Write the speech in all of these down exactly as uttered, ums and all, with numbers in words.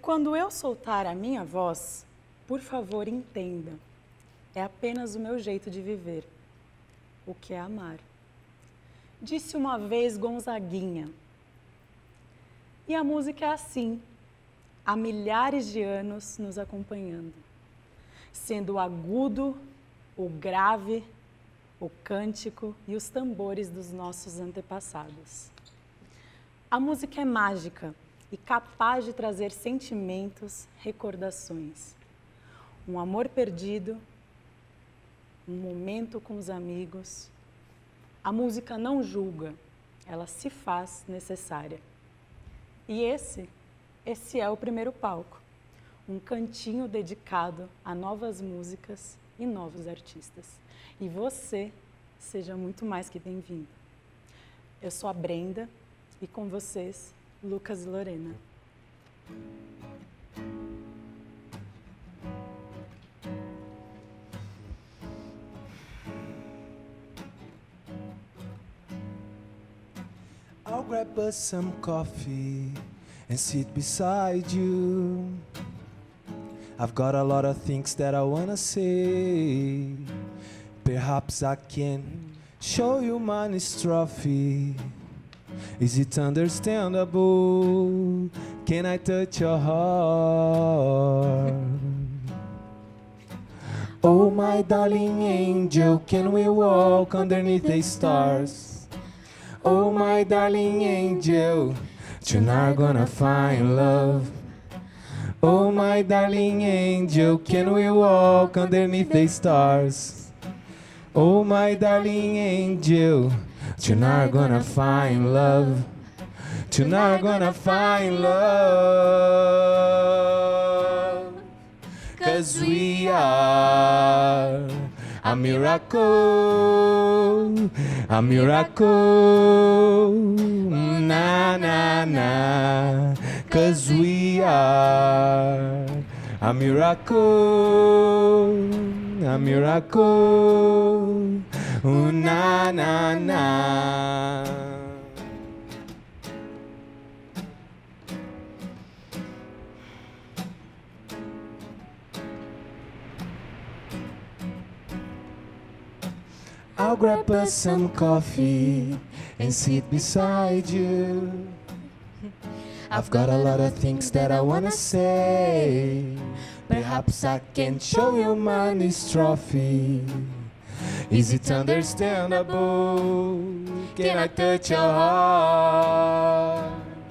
Quando eu soltar a minha voz, por favor, entenda. É apenas o meu jeito de viver. O que é amar. Disse uma vez Gonzaguinha. E a música é assim, há milhares de anos nos acompanhando. Sendo o agudo, o grave, o cântico e os tambores dos nossos antepassados. A música é mágica e capaz de trazer sentimentos, recordações. Um amor perdido, um momento com os amigos. A música não julga, ela se faz necessária. E esse, esse é o primeiro palco. Um cantinho dedicado a novas músicas e novos artistas. E você seja muito mais que bem-vindo. Eu sou a Brenda e com vocês, Lucas e Lorena. I'll grab us some coffee and sit beside you. I've got a lot of things that I wanna say. Perhaps I can show you my trophy. Is it understandable? Can I touch your heart? Oh, my darling angel, can we walk underneath the stars? Oh, my darling angel, tonight gonna find love. Oh, my darling angel, can we walk underneath the stars? Oh, my darling angel, tonight gonna find love. Tonight gonna find love. 'Cause we are a miracle, a miracle, na na na. 'Cause we are a miracle, a miracle, na na na. I'll grab us some coffee and sit beside you. I've got a lot of things that I wanna say. Perhaps I can show you my trophy. Is it understandable? Can I touch your heart?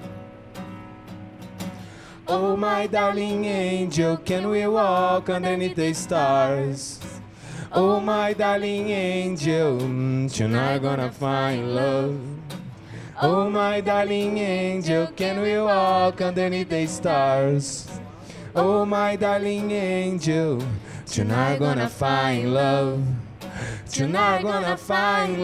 Oh, my darling angel, can we walk underneath the stars? Oh, my darling angel, tonight gonna find love. Oh, my darling angel, can we walk underneath the stars? Oh, my darling angel, tonight gonna find love. Tonight gonna find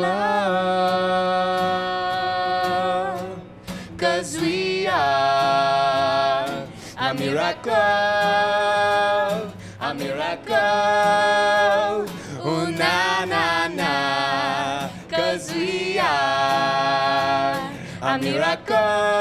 love. 'Cause we are a miracle, a miracle, oh na na na. 'Cause we are a miracle,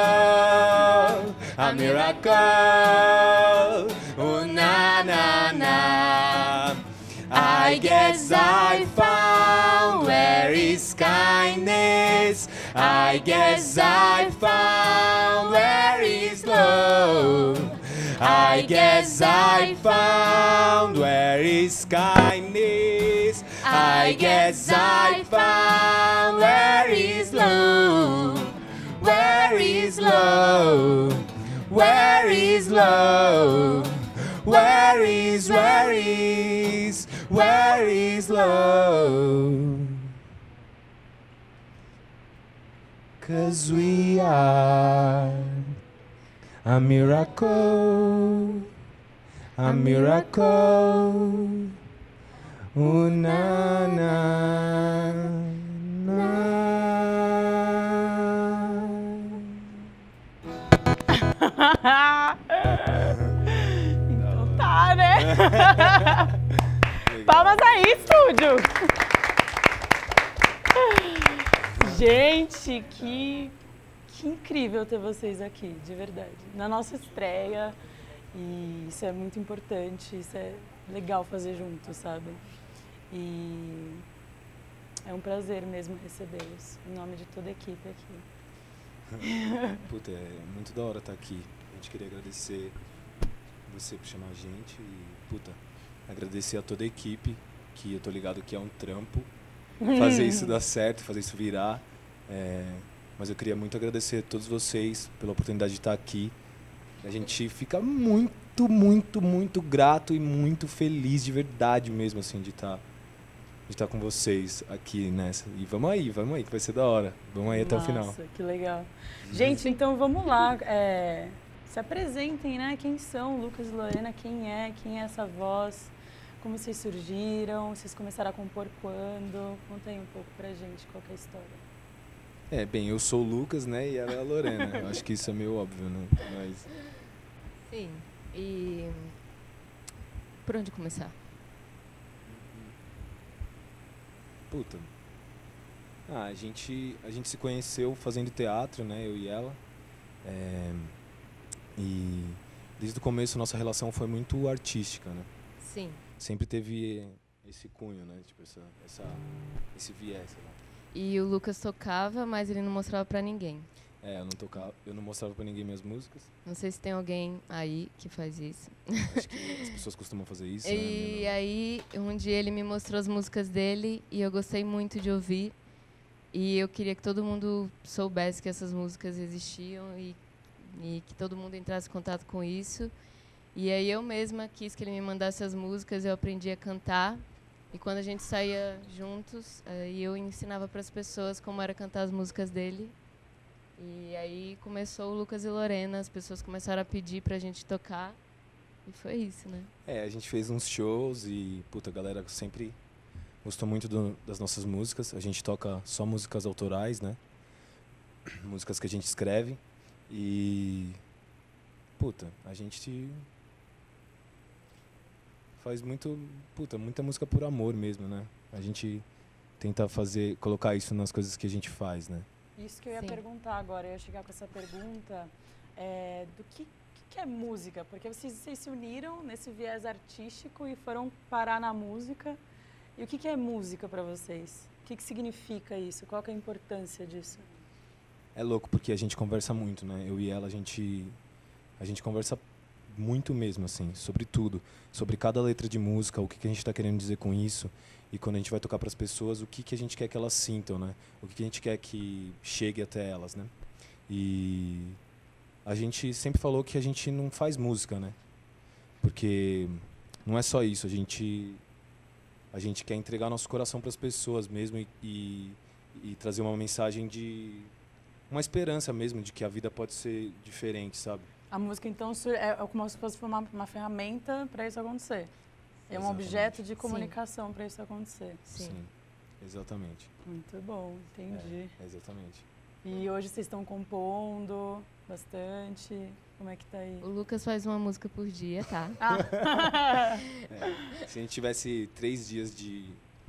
a miracle, oh na na na. I guess I found where is kindness. I guess I found where is love. I guess I found where is kindness. I guess I found where is love. Where is love? Where is love? Where is, where is, where is love? 'Cause we are a miracle, a miracle, oh na na na. Então tá, né? Palmas aí, estúdio! Gente, que, que incrível ter vocês aqui, de verdade. Na nossa estreia, E isso é muito importante, isso é legal fazer junto, sabe? E é um prazer mesmo recebê-los, em nome de toda a equipe aqui. Puta, é muito da hora estar aqui. A gente queria agradecer você por chamar a gente e, puta, agradecer a toda a equipe, que eu tô ligado que é um trampo, fazer isso dar certo, fazer isso virar. É, mas eu queria muito agradecer a todos vocês pela oportunidade de estar aqui. A gente fica muito, muito, muito grato e muito feliz de verdade mesmo, assim, de estar de estar com vocês aqui nessa. E vamos aí, vamos aí, que vai ser da hora. Vamos aí até o final. Nossa, que legal. Gente, então vamos lá. É, se apresentem, né? Quem são Lucas e Lorena? Quem é? Quem é essa voz? Como vocês surgiram? Vocês começaram a compor quando? Conta aí um pouco pra gente qual que é a história. É, bem, eu sou o Lucas, né, e ela é a Lorena. Eu acho que isso é meio óbvio, né? Mas... Sim, e... Por onde começar? Puta. Ah, a gente, a gente se conheceu fazendo teatro, né, eu e ela. É... E desde o começo nossa relação foi muito artística, né? Sim. Sempre teve esse cunho, né, tipo, essa, essa, esse viés, sei lá. E o Lucas tocava, mas ele não mostrava pra ninguém. É, eu não tocava, eu não mostrava pra ninguém minhas músicas. Não sei se tem alguém aí que faz isso. Acho que as pessoas costumam fazer isso, E né? aí, um dia ele me mostrou as músicas dele e eu gostei muito de ouvir. E eu queria que todo mundo soubesse que essas músicas existiam e, e que todo mundo entrasse em contato com isso. E aí eu mesma quis que ele me mandasse as músicas, eu aprendi a cantar. E quando a gente saía juntos, aí eu ensinava para as pessoas como era cantar as músicas dele. E aí começou o Lucas e Lorena, as pessoas começaram a pedir pra gente tocar. E foi isso, né? É, a gente fez uns shows e, puta, a galera sempre gostou muito do, das nossas músicas. A gente toca só músicas autorais, né? Músicas que a gente escreve. E, puta, a gente faz muito, puta, muita música por amor mesmo, né? A gente tenta fazer, colocar isso nas coisas que a gente faz, né? Isso que eu ia Sim. perguntar agora, eu ia chegar com essa pergunta é, do que, que é música? Porque vocês, vocês se uniram nesse viés artístico e foram parar na música. E o que, que é música para vocês? O que, que significa isso? Qual que é a importância disso? É louco porque a gente conversa muito, né? Eu e ela, a gente, a gente conversa muito mesmo, assim, sobre tudo. Sobre cada letra de música, o que, que a gente está querendo dizer com isso. E quando a gente vai tocar para as pessoas, o que, que a gente quer que elas sintam, né? O que, que a gente quer que chegue até elas, né? E a gente sempre falou que a gente não faz música, né? Porque não é só isso, a gente, a gente quer entregar nosso coração para as pessoas mesmo e, e, e trazer uma mensagem de... uma esperança mesmo de que a vida pode ser diferente, sabe? A música, então, é como se fosse uma, uma ferramenta para isso acontecer. É um Exatamente. objeto de comunicação para isso acontecer. Sim. Sim, exatamente. Muito bom, entendi. É, exatamente. E hoje vocês estão compondo bastante? Como é que tá aí? O Lucas faz uma música por dia, tá? Ah. É, se a gente tivesse três dias de,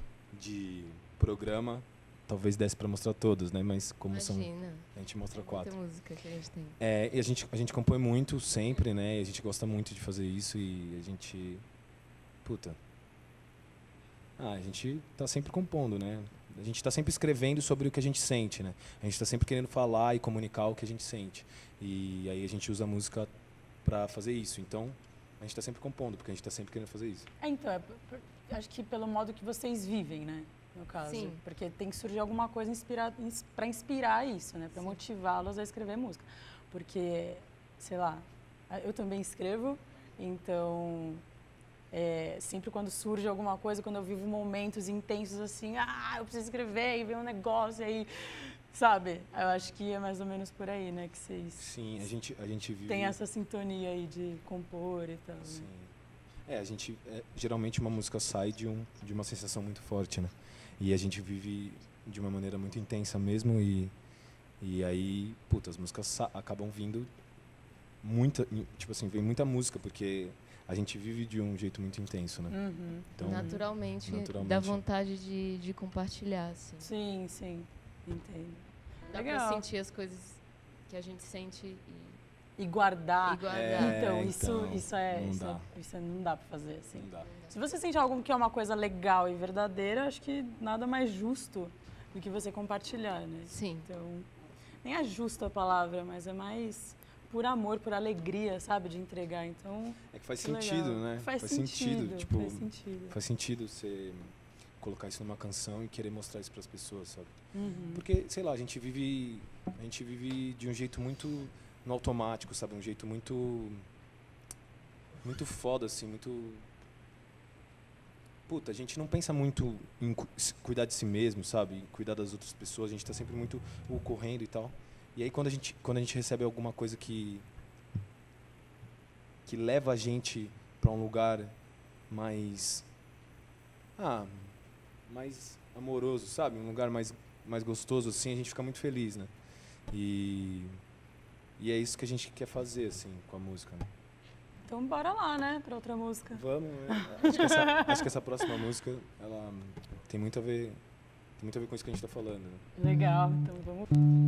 de programa, talvez desse para mostrar todos, né? Mas como Imagina. são, a gente mostra Muita quatro. música que a gente tem. É, e a gente, a gente compõe muito sempre, né? E a gente gosta muito de fazer isso e a gente... Puta. Ah, a gente tá sempre compondo, né? A gente tá sempre escrevendo sobre o que a gente sente, né? A gente tá sempre querendo falar e comunicar o que a gente sente. E aí a gente usa a música para fazer isso. Então, a gente tá sempre compondo, porque a gente tá sempre querendo fazer isso. É, então, é, por- por- acho que pelo modo que vocês vivem, né? No caso. Sim. Porque tem que surgir alguma coisa para inspirar isso, né? Para Sim. motivá-los a escrever música. Porque, sei lá, eu também escrevo, então... É, sempre quando surge alguma coisa, quando eu vivo momentos intensos assim, ah, eu preciso escrever e vem um negócio aí, sabe? Eu acho que é mais ou menos por aí, né? Que vocês Sim, a gente, a gente vive... têm essa sintonia aí de compor e tal. Né? Sim. É, a gente... É, geralmente uma música sai de, um, de uma sensação muito forte, né? E a gente vive de uma maneira muito intensa mesmo e... E aí, puta, as músicas sa- acabam vindo muita... Tipo assim, vem muita música, porque... A gente vive de um jeito muito intenso, né? Uhum. Então, naturalmente, naturalmente. dá vontade de, de compartilhar, assim. Sim, sim, entendo. Dá Legal. pra sentir as coisas que a gente sente e... e guardar. E guardar. É, então, isso, então, isso, é, não isso, dá. é, isso é- não dá pra fazer, assim. Não dá. Se você sente algo que é uma coisa legal e verdadeira, acho que nada mais justo do que você compartilhar, né? Sim. Então, nem é justo a palavra, mas é mais por amor, por alegria, sabe, de entregar. Então, É que faz que legal. sentido, né? Faz, sentido, Tipo, faz sentido. faz sentido você colocar isso numa canção e querer mostrar isso pras pessoas, sabe? Uhum. Porque, sei lá, a gente vive, a gente vive de um jeito muito no automático, sabe? Um jeito muito muito foda assim, muito Puta, a gente não pensa muito em cu- se cuidar de si mesmo, sabe? Em cuidar das outras pessoas, a gente tá sempre muito uh, correndo e tal. E aí quando a gente quando a gente recebe alguma coisa que que leva a gente para um lugar mais ah, mais amoroso, sabe? Um lugar mais mais gostoso assim, a gente fica muito feliz, né? E e é isso que a gente quer fazer assim com a música, né? Então, bora lá, né, pra outra música. Vamos, né? acho, que essa, acho que essa próxima música, ela hum, tem muito a ver, tem muito a ver com isso que a gente tá falando, né? Legal, então vamos.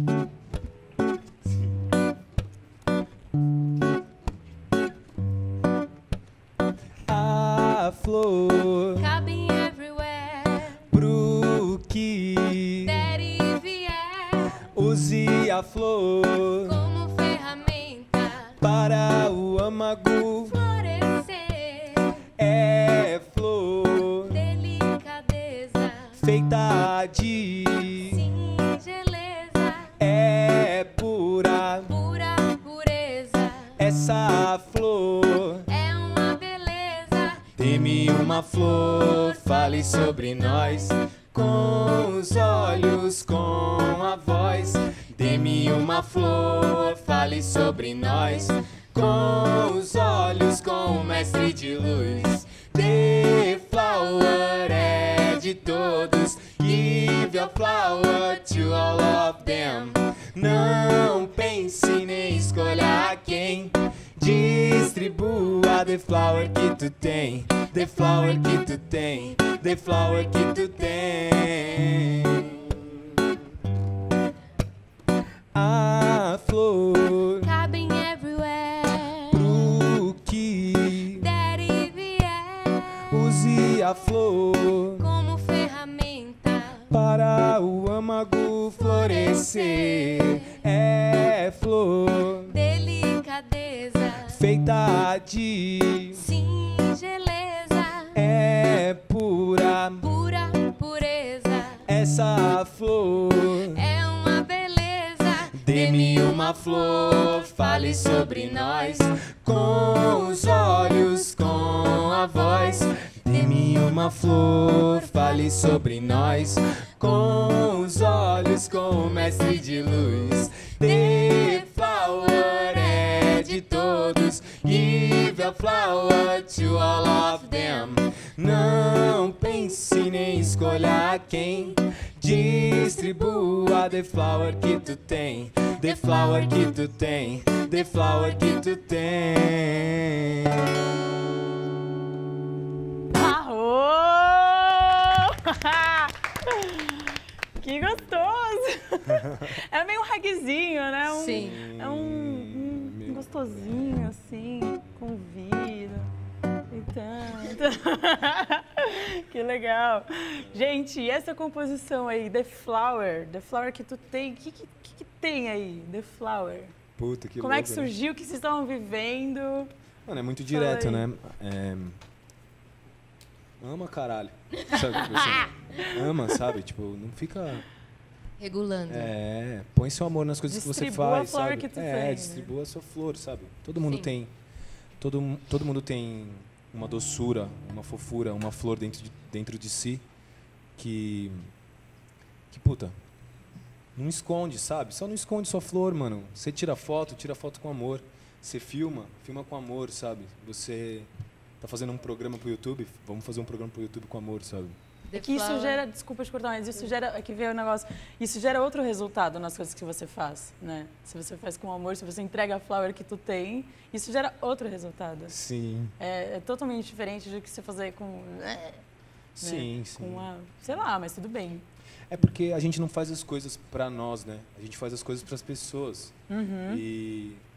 A flor Cabem everywhere, pro que der e vier, use a flor como ferramenta, para o âmago. florescer, É flor delicadeza, feita de singeleza, é pura. pura pureza, Essa flor é uma beleza. dê-me uma flor, fale sobre nós com os olhos, com a voz. Dê-me uma flor, fale sobre nós com os olhos, com o mestre de luz. The flower é de todos, give your flower to all of them. Não pense nem escolha a quem, distribua the flower que tu tem, the flower que tu tem, the flower que tu tem. A flor Cabem everywhere, pro que der e vier, use a flor como ferramenta, para o âmago florescer. É flor delicadeza, feita de singeleza, é pura. pura pureza, Essa flor é uma beleza. dê-me uma flor, fale sobre nós com os olhos, com a voz. Dê-me uma flor, fale sobre nós com os olhos, com o mestre de luz. The flower é de todos, give a flower to all of them. Não pense nem escolha quem, distribua the flower que tu tem, the flower que tu tem, the flower que tu tem. Arrou! Que gostoso! É meio um ragzinho, né? Um, Sim. É um, um, um gostosinho, assim, com vida e tanto. Que legal. Gente, e essa composição aí, The Flower, The Flower que tu tem, o que, que, que tem aí, The Flower? Puta, que Como é que louco, né? surgiu, o que vocês estavam vivendo? Mano, é muito direto, Fala aí. né? É... Ama, caralho. Sabe, tipo assim, ama, sabe? Tipo, não fica... Regulando. É, põe seu amor nas coisas que você Distribua faz, a flor sabe? que tu é, tem, né? distribua a sua flor, sabe? Todo mundo Sim. tem... Todo, mu- todo mundo tem uma doçura, uma fofura, uma flor dentro de, dentro de si que... Que, puta, não esconde, sabe? Só não esconde sua flor, mano. Você tira foto, tira foto com amor. Você filma, filma com amor, sabe? Você tá fazendo um programa pro YouTube, vamos fazer um programa pro YouTube com amor, sabe? The É que isso Flower- gera, desculpa te cortar, mas isso gera, é que veio o negócio, isso gera outro resultado nas coisas que você faz, né? Se você faz com amor, se você entrega a flower que tu tem, isso gera outro resultado. Sim. É, é totalmente diferente do que você fazer com, né? Sim, sim. Com uma, sei lá, mas tudo bem. É porque a gente não faz as coisas pra nós, né? A gente faz as coisas pras pessoas. Uhum. E,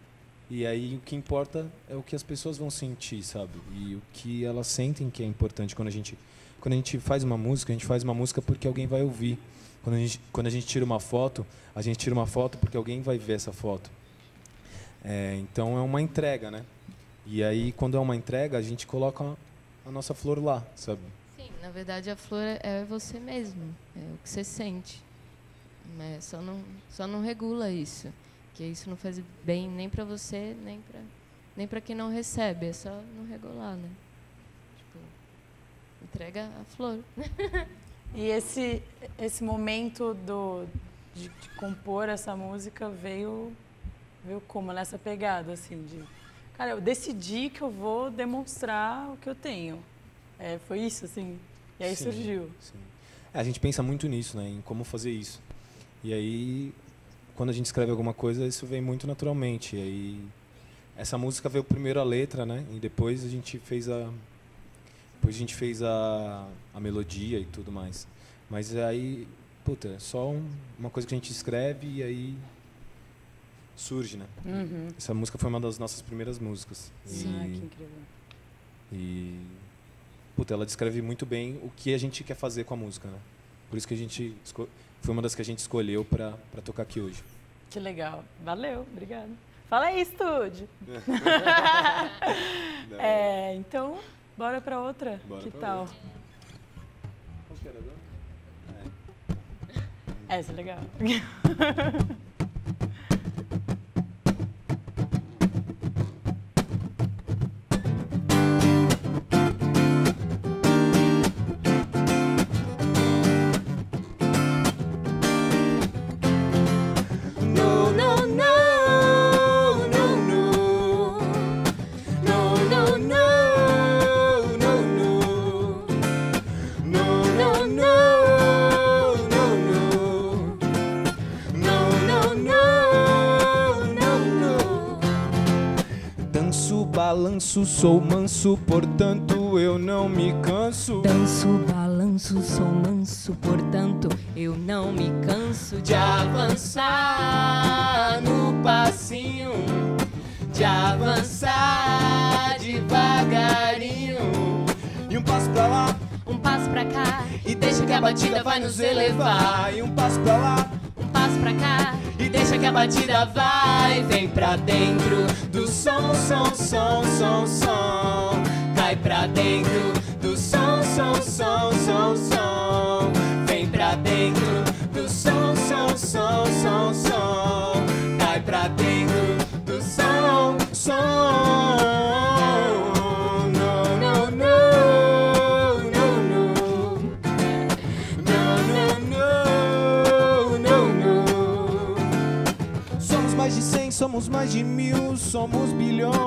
E aí o que importa é o que as pessoas vão sentir, sabe? E o que elas sentem que é importante quando a gente quando a gente faz uma música, a gente faz uma música porque alguém vai ouvir. Quando a gente quando a gente tira uma foto, a gente tira uma foto porque alguém vai ver essa foto. É, então é uma entrega, né? E aí quando é uma entrega, a gente coloca a nossa flor lá, sabe? Sim, na verdade a flor é você mesmo, é o que você sente. É, só não só não regula isso. Que isso não faz bem nem para você, nem para nem para quem não recebe. É só não regular, né? Tipo, entrega a flor. E esse, esse momento do, de, de compor essa música veio, veio como? Nessa pegada, assim, de... Cara, eu decidi que eu vou demonstrar o que eu tenho. É, foi isso, assim? E aí Sim, surgiu. Sim. É, a gente pensa muito nisso, né? Em como fazer isso. E aí... Quando a gente escreve alguma coisa, isso vem muito naturalmente. E aí, essa música veio primeiro a letra, né? E depois a gente fez a, depois a gente fez a, a melodia e tudo mais. Mas aí, puta, é só um, uma coisa que a gente escreve e aí surge, né? Uhum. Essa música foi uma das nossas primeiras músicas. Sim, E, ah, que incrível. E, puta, ela descreve muito bem o que a gente quer fazer com a música, né? Por isso que a gente esco- foi uma das que a gente escolheu para para tocar aqui hoje. Que legal. Valeu, obrigada. Fala aí, estúdio. É, então, bora pra outra. Bora que pra tal? outra. Qual que era agora? Essa é legal. Balanço, sou manso, portanto eu não me canso. Danço, balanço, sou manso, portanto eu não me canso de avançar no passinho, de avançar devagarinho. E um passo pra lá, um passo pra cá, e deixa que a batida vai nos elevar. E um passo pra lá, um passo pra cá, e deixa que a batida vai. Vem pra dentro do som, som, som, som, som. Cai pra dentro do som, som, som, som, som. Vem pra dentro do som, som, som, som, som. Cai pra dentro do som, som. No, no, no, no, no. No, no, no, no, no. Somos mais de cem, somos mais de mil, somos bilhões.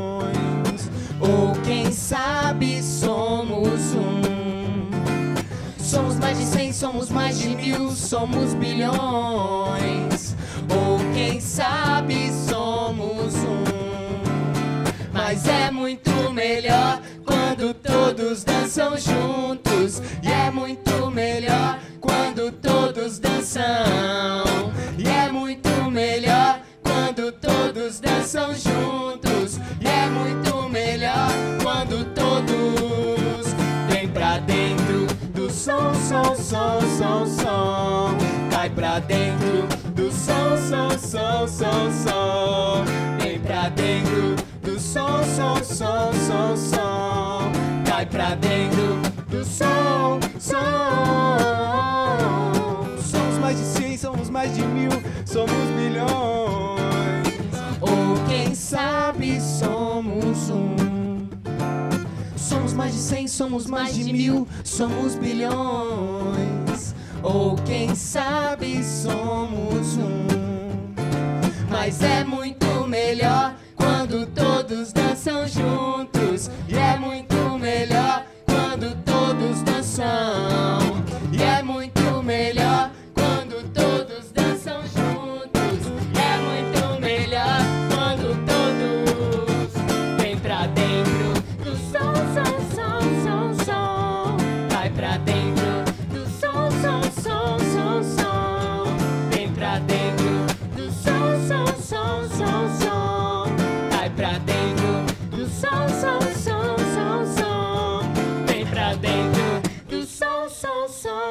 Ou quem sabe somos um. Somos mais de cem, somos mais de mil, somos bilhões. Ou quem sabe somos um. Mas é muito melhor quando todos dançam juntos. E é muito melhor quando todos dançam. E é muito melhor quando todos dançam juntos. E é muito melhor quando todos vêm pra dentro do som, som, som, som, som. Cai pra dentro do som, som, som, som, som. Vem pra dentro do som, som, som, som, som. Cai pra dentro do som, som. Somos mais de cem, somos mais de mil, somos bilhões. Ou quem sabe somos um. Somos mais de cem, somos mais de mil, somos bilhões. Ou quem sabe somos um. Mas é muito melhor quando todos dançam juntos. E é muito melhor quando todos dançam. E é muito melhor quando todos dançam juntos. E é muito melhor quando todos vêm pra dentro do som, som, som, som, som. Vai pra dentro do som, som, som, som, som. Vem pra dentro do som, som, som, som, som.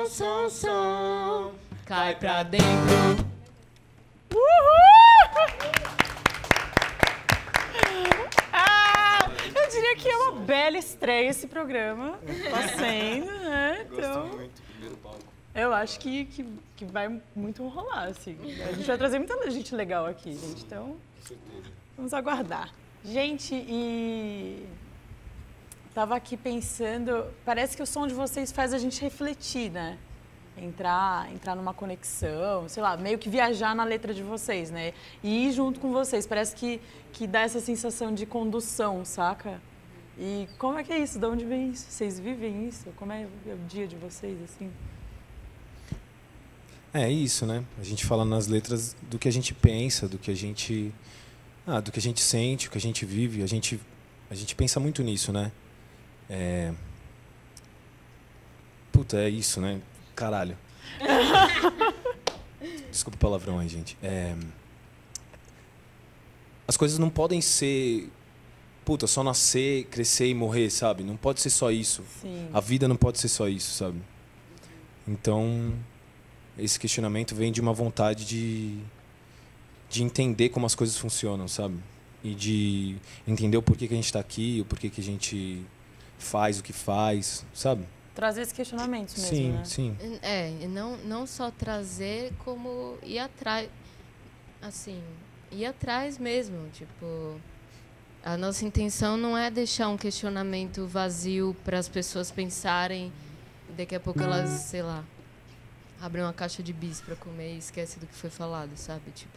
som, som, som. Cai pra dentro. Ah, eu diria que é uma bela estreia esse programa. Tá sendo, né? Então, Gosto muito, primeiro palco. eu acho que, que, que vai muito rolar, assim. A gente vai trazer muita gente legal aqui, gente. Então, Com certeza. vamos aguardar. Gente, e... Tava aqui pensando... Parece que o som de vocês faz a gente refletir, né? Entrar, entrar numa conexão, sei lá, meio que viajar na letra de vocês, né? E ir junto com vocês. Parece que, que dá essa sensação de condução, saca? E como é que é isso? De onde vem isso? Vocês vivem isso? Como é o dia de vocês, assim? É isso, né? A gente fala nas letras do que a gente pensa, do que a gente, ah, do que a gente sente, o que a gente vive. A gente, a gente pensa muito nisso, né? É... Puta, é isso, né? Caralho. Desculpa o palavrão aí, gente. É... As coisas não podem ser... Puta, só nascer, crescer e morrer, sabe? Não pode ser só isso. Sim. A vida não pode ser só isso, sabe? Então, esse questionamento vem de uma vontade de, de entender como as coisas funcionam, sabe? E de entender o porquê que a gente está aqui, o porquê que a gente faz o que faz, sabe? Trazer esses questionamentos mesmo, Sim, né? sim. É, e não, não só trazer, como ir atrás. Assim, ir atrás mesmo. Tipo, a nossa intenção não é deixar um questionamento vazio para as pessoas pensarem e daqui a pouco elas, sei lá, abrem uma caixa de bis para comer e esquecem do que foi falado, sabe? Tipo,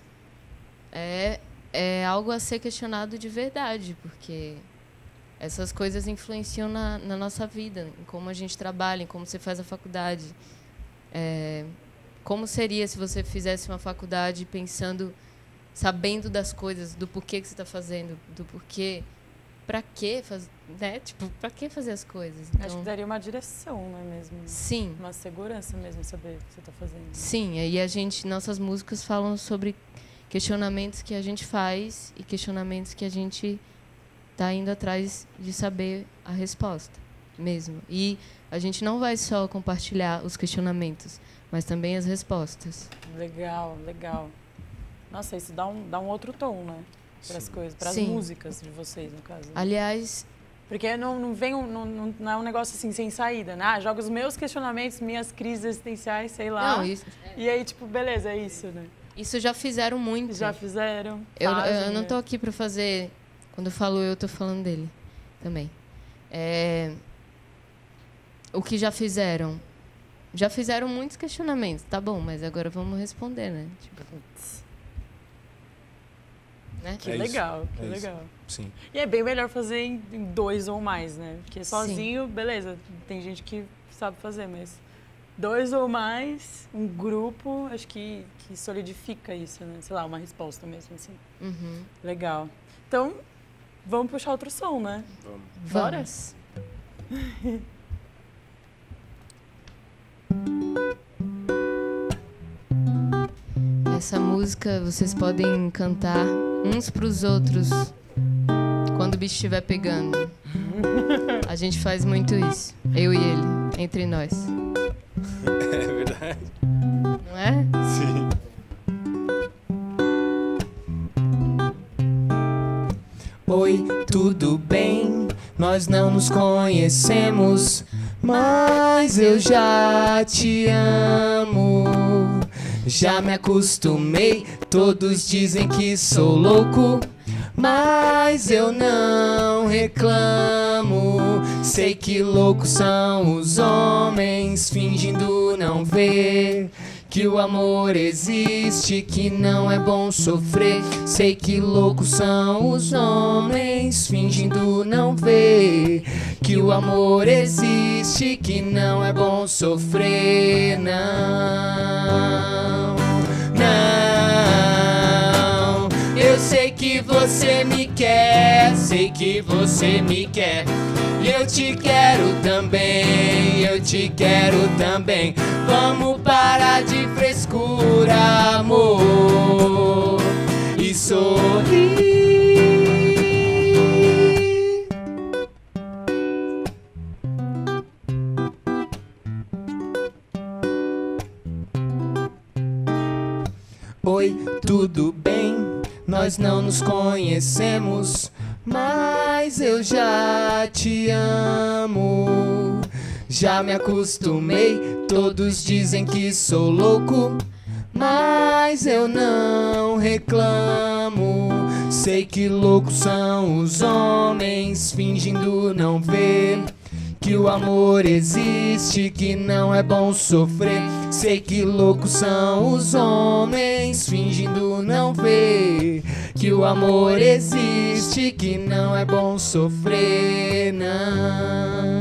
é, é algo a ser questionado de verdade, porque essas coisas influenciam na, na nossa vida, em como a gente trabalha, em como você faz a faculdade. É, como seria se você fizesse uma faculdade pensando, sabendo das coisas, do porquê que você está fazendo, do porquê, para quê, faz, né? Tipo, para que fazer as coisas? Então, Acho que daria uma direção, não é mesmo? sim, Uma segurança mesmo, saber o que você está fazendo. sim. Aí a gente, nossas músicas falam sobre questionamentos que a gente faz e questionamentos que a gente está indo atrás de saber a resposta mesmo. E a gente não vai só compartilhar os questionamentos, mas também as respostas. Legal, legal. Nossa, isso dá um, dá um outro tom, né? Para as Sim. coisas, para as Sim. músicas de vocês, no caso. Aliás, Porque não, não vem um, não, não não é um negócio assim sem saída, né? Ah, joga os meus questionamentos, minhas crises existenciais, sei lá. não, isso, E aí, tipo, beleza, é isso, né? isso já fizeram muito. Já fizeram. Eu, fazem, eu não né? tô aqui para fazer... Quando eu falo eu, tô falando dele também. É, o que já fizeram? Já fizeram muitos questionamentos. Tá bom, mas agora vamos responder, né? Tipo, Putz, né? que É isso, legal, que é isso. legal. Sim. E é bem melhor fazer em, em dois ou mais, né? Porque sozinho, beleza, tem gente que sabe fazer, mas dois ou mais, um grupo, acho que, que solidifica isso, né? Sei lá, uma resposta mesmo, assim. Uhum. Legal. Então, vamos puxar outro som, né? Vamos. Bora? Vamos. Essa música vocês podem cantar uns pros outros quando o bicho estiver pegando. A gente faz muito isso, eu e ele, entre nós. É verdade. Não é? Sim. Oi, tudo bem? Nós não nos conhecemos, mas eu já te amo. Já me acostumei, todos dizem que sou louco, mas eu não reclamo. Sei que loucos são os homens, fingindo não ver que o amor existe, que não é bom sofrer. Sei que loucos são os homens, fingindo não ver que o amor existe, que não é bom sofrer. Não, não. Eu sei que você me quer, sei que você me quer. E eu te quero também, eu te quero também. Vamos parar de frescura, amor, e sorrir. Oi, tudo bem? Nós não nos conhecemos, mas eu já te amo. Já me acostumei, todos dizem que sou louco, mas eu não reclamo. Sei que loucos são os homens, fingindo não ver que o amor existe, que não é bom sofrer. Sei que loucos são os homens, fingindo não ver que o amor existe, que não é bom sofrer. Não,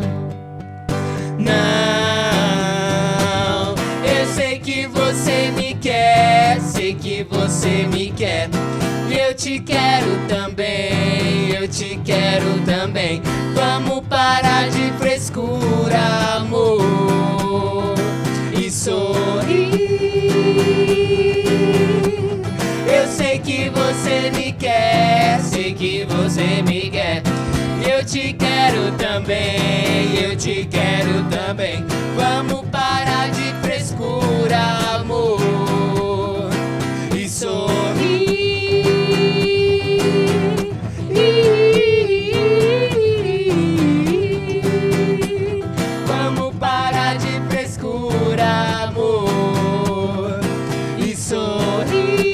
não. Eu sei que você me quer, sei que você me quer. Eu te quero também, eu te quero também. Vamos parar de frescura, amor, e sorrir. Eu sei que você me quer, sei que você me quer. Eu te quero também, eu te quero também. Vamos parar de frescura, amor, e sorrir. Vamos parar de frescura, amor, e sorrir.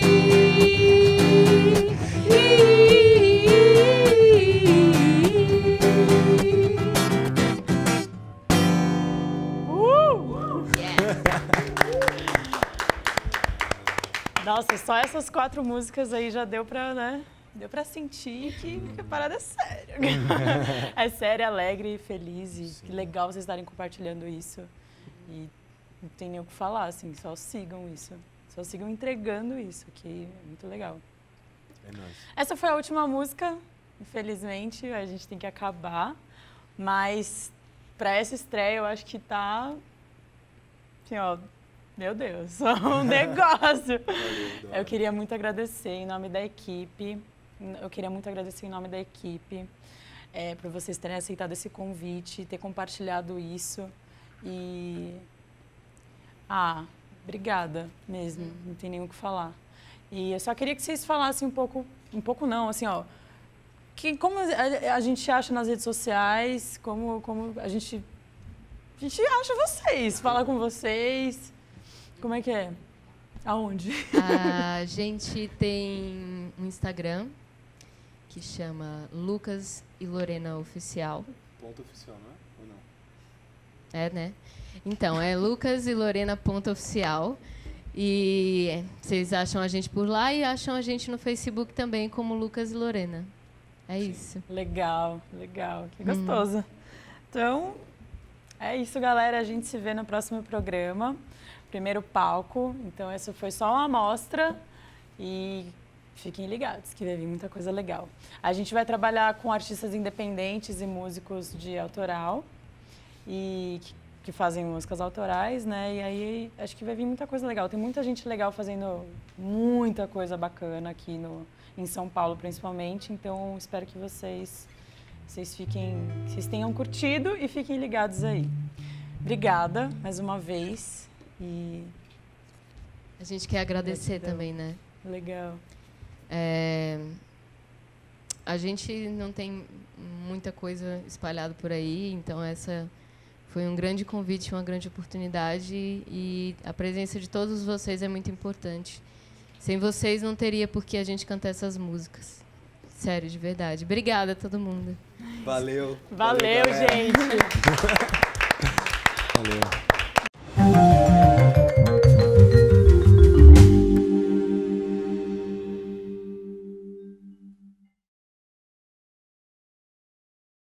Nossa, só essas quatro músicas aí já deu pra, né? Deu pra sentir que, que a parada é séria. É séria, alegre, feliz e que legal vocês estarem compartilhando isso. E não tem nem o que falar, assim, só sigam isso. Só sigam entregando isso, que é muito legal. É nóis. Essa foi a última música, infelizmente, a gente tem que acabar. Mas pra essa estreia eu acho que tá, assim, ó, meu Deus, um negócio. Eu queria muito agradecer em nome da equipe, eu queria muito agradecer em nome da equipe, é, por vocês terem aceitado esse convite, ter compartilhado isso e... Ah, obrigada mesmo, não tem nem o que falar. E eu só queria que vocês falassem um pouco, um pouco não, assim, ó, que, como a, a gente acha nas redes sociais, como, como a gente, a gente acha vocês, fala com vocês. Como é que é? Aonde? A gente tem um Instagram que chama Lucas e Lorena Oficial. Ponto oficial, não é? Ou não? É, né? Então, é Lucas e Lorena ponto oficial. E vocês acham a gente por lá e acham a gente no Facebook também como Lucas e Lorena. É isso. Legal, legal. Que gostoso. Hum. Então, é isso, galera. A gente se vê no próximo programa. Primeiro palco. Então, essa foi só uma amostra. E fiquem ligados, que vai vir muita coisa legal. A gente vai trabalhar com artistas independentes e músicos de autoral. E que, que fazem músicas autorais, né? E aí, acho que vai vir muita coisa legal. Tem muita gente legal fazendo muita coisa bacana aqui no, em São Paulo, principalmente. Então, espero que vocês, vocês, fiquem, vocês tenham curtido e fiquem ligados aí. Obrigada, mais uma vez. E a gente quer agradecer Gratidão. também, né? Legal. É, a gente não tem muita coisa espalhada por aí, então essa foi um grande convite, uma grande oportunidade e a presença de todos vocês é muito importante. Sem vocês não teria por que a gente cantar essas músicas. Sério, de verdade. Obrigada a todo mundo. Valeu. Valeu, Valeu, gente.